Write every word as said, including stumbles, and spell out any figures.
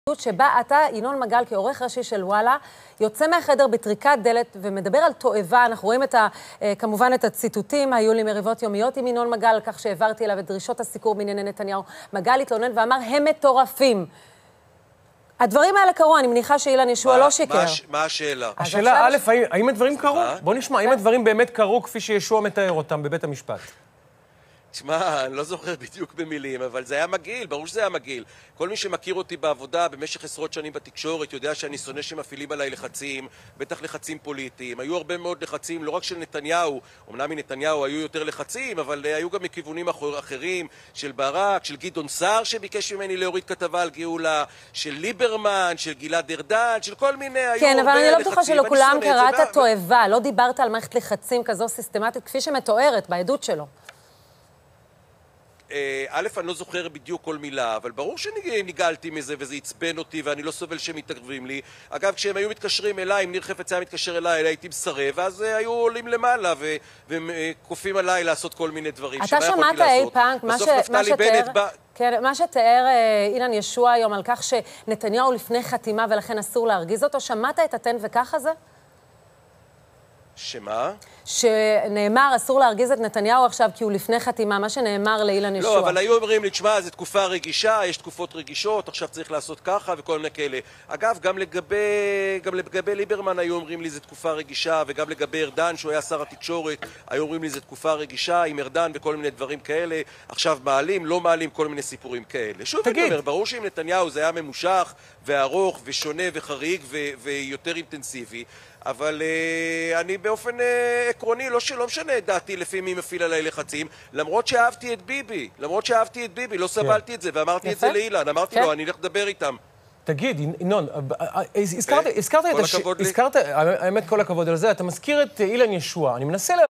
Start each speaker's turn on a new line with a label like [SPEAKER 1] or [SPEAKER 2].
[SPEAKER 1] שבה אתה, ינון מגל, כעורך ראשי של וואלה, יוצא מהחדר בטריקת דלת ומדבר על תועבה. אנחנו רואים את ה, כמובן את הציטוטים, היו לי מריבות יומיות עם ינון מגל, על כך שהעברתי אליו את דרישות הסיקור בענייני נתניהו. מגל התלונן ואמר, הם מטורפים. הדברים האלה קרו, אני מניחה שאילן ישוע לא שיקר.
[SPEAKER 2] מה השאלה?
[SPEAKER 3] השאלה, א', האם הדברים קרו? בוא נשמע, האם הדברים באמת קרו כפי שישוע מתאר אותם בבית המשפט?
[SPEAKER 2] תשמע, אני לא זוכר בדיוק במילים, אבל זה היה מגעיל, ברור שזה היה מגעיל. כל מי שמכיר אותי בעבודה במשך עשרות שנים בתקשורת יודע שאני שונא שמפעילים עליי לחצים, בטח לחצים פוליטיים. היו הרבה מאוד לחצים, לא רק של נתניהו, אמנם מנתניהו היו יותר לחצים, אבל היו גם מכיוונים אחרים, של ברק, של גדעון סער שביקש ממני להוריד כתבה על גאולה, של ליברמן, של גלעד ארדן, של כל מיני, היו
[SPEAKER 1] כן, אבל אני לא בטוחה שלכולם קראת
[SPEAKER 2] מה...
[SPEAKER 1] תועבה, לא דיברת על מערכת לחצים כזו סיסטמטית, כפי שמתוארת בעדות שלו.
[SPEAKER 2] א', אני לא זוכר בדיוק כל מילה, אבל ברור שניגלתי מזה וזה עצבן אותי ואני לא סובל שהם מתקרבים לי. אגב, כשהם היו מתקשרים אליי, אם ניר חפץ היה מתקשר אליי, הייתי מסרב, ואז היו עולים למעלה וקופים עליי לעשות כל מיני דברים.
[SPEAKER 1] אתה שמעת אי פעם,
[SPEAKER 2] בסוף נפתלי בנט בא...
[SPEAKER 1] כן, מה שתיאר אילן ישוע היום על כך שנתניהו לפני חתימה ולכן אסור להרגיז אותו, שמעת את התן וכך הזה?
[SPEAKER 2] שמה?
[SPEAKER 1] שנאמר, אסור להרגיז את נתניהו עכשיו כי הוא לפני חתימה, מה שנאמר לאילן ישוע.
[SPEAKER 2] לא, אבל היו אומרים לי, תשמע, זו תקופה רגישה, יש תקופות רגישות, עכשיו צריך לעשות ככה וכל מיני כאלה. אגב, גם לגבי, גם לגבי ליברמן היו אומרים לי, זו תקופה רגישה, וגם לגבי ארדן, שהוא היה שר התקשורת, היו אומרים לי, זו תקופה רגישה עם ארדן וכל מיני דברים כאלה. עכשיו מעלים, לא מעלים כל מיני סיפורים כאלה. שוב אני אומר, ברור שעם נתניהו זה היה ממושך וארוך ושונה וחריג ו- ויותר אינטנסיבי. אבל uh, אני באופן uh, עקרוני, לא שלא משנה את דעתי לפי מי מפעיל עליי לחצים, למרות שאהבתי את ביבי, למרות שאהבתי את ביבי, לא סבלתי yeah. את זה, ואמרתי יפה. את זה לאילן, אמרתי yeah. לו, אני אלך לדבר איתם.
[SPEAKER 3] תגיד, ינון, הזכרת, הזכרת, הזכרת, האמת כל הכבוד על זה, אתה מזכיר את אילן ישוע, אני מנסה לה...